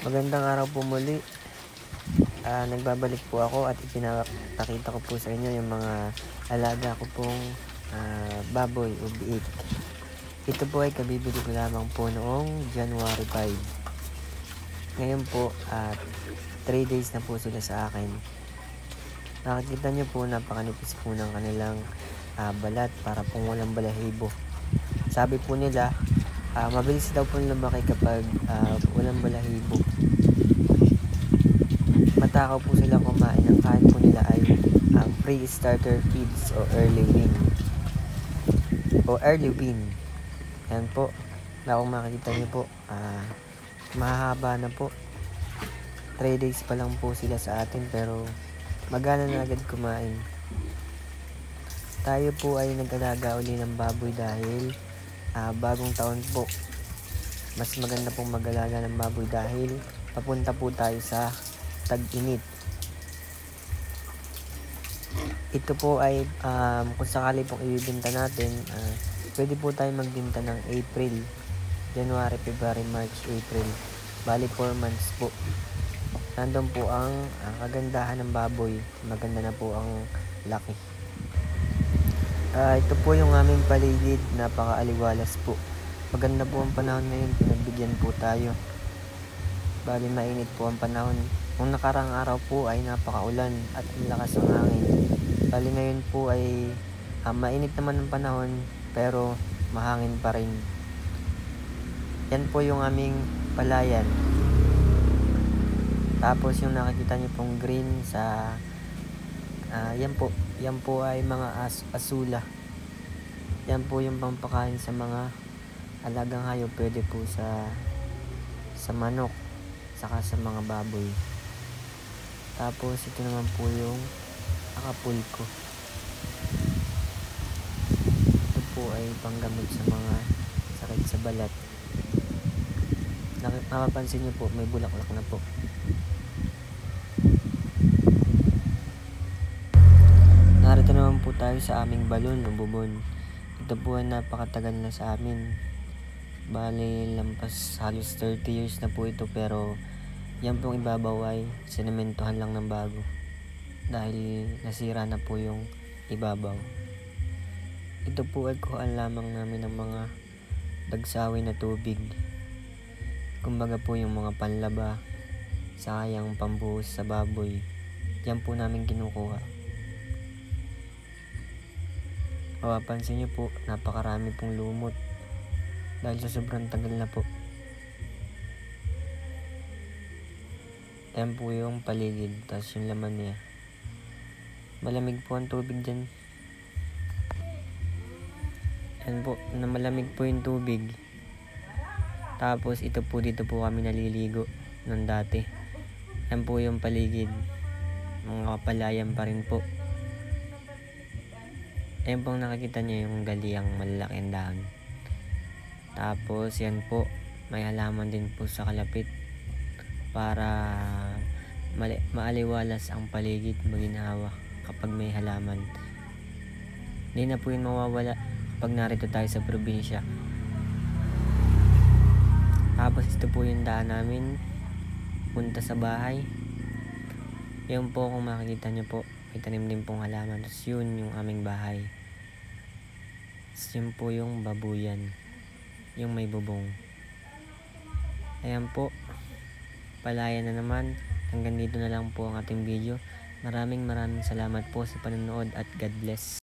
Magandang araw po muli. Nagbabalik po ako at ipinapakita ko po sa inyo yung mga alaga ko pong baboy o biik. Ito po ay kabibili ko lamang po noong January 5. Ngayon po 3 days na po sila sa akin. Nakikita nyo po, napakanipis po ng kanilang balat para pong walang balahibo. Sabi po nila, mabilis daw po lumaki kapag walang balahibo. Matakaw po sila kumain. Ang kain po nila ay pre-starter feeds o early wean. Yan po. Kung makikita nyo po, mahaba na po. 3 days pa lang po sila sa atin pero magana na agad kumain. Tayo po ay nag-alaga uli ng baboy dahil bagong taon po. Mas maganda pong mag-alaga ng baboy dahil papunta po tayo sa tag-init. Ito po ay kung sakali pong ibibenta natin, pwede po tayo magbenta ng April, January, February, March, April. Bali 4 months po. Nandun po ang kagandahan ng baboy. Maganda na po ang laki. Ito po yung aming paligid. Napaka-aliwalas po. Maganda po ang panahon ngayon. Pinagbigyan po tayo. Bali mainit po ang panahon. Kung nakarang araw po ay napakaulan at ang lakas ng hangin. Bali ngayon po ay mainit naman ang panahon pero mahangin pa rin. Yan po yung aming palayan. Tapos yung nakikita niyo pong green sa yan po ay mga asula. Yan po yung pampakain sa mga alagang hayop. Pwede po sa manok saka sa mga baboy. Tapos ito naman po yung akapulko. Ito po ay panggamot sa mga sakit sa balat. Mapapansin niyo po, may bulaklak na po. Narito naman po tayo sa aming balon o bubon. Ito po ay napakatagal na sa amin. Bali lampas halos 30 years na po ito pero yan pong ibabaw ay sinementohan lang ng bago dahil nasira na po yung ibabaw. Ito po ay kuhaan lamang namin ng mga dagsawi na tubig. Kumbaga po yung mga panlaba, sayang pambuhos sa baboy. Yan po namin kinukuha. Mapapansin nyo po, napakarami pong lumot dahil sa sobrang tagal na po. Yan po yung paligid, tapos yung laman niya. Malamig po ang tubig dyan. Yan po, na malamig po yung tubig. Tapos ito po, dito po kami naliligo ng dati. Yan po yung paligid. Mga kapalayan pa rin po. Yan pong nakikita nyo yung galiang malalaki ang dahon. Tapos yan po, may halaman din po sa kalapit para maaliwalas ang paligid, maginhawa kapag may halaman. Hindi na po yun mawawala kapag narito tayo sa probinsya. Tapos ito po yung daan namin punta sa bahay. Yun po, kung makikita nyo po, may tanim din pong halaman. Tapos yun yung aming bahay. Tapos yun po yung babuyan, yung may bubong. Ayan po, palayan na naman. Hanggang dito na lang po ang ating video. Maraming salamat po sa panonood at God bless.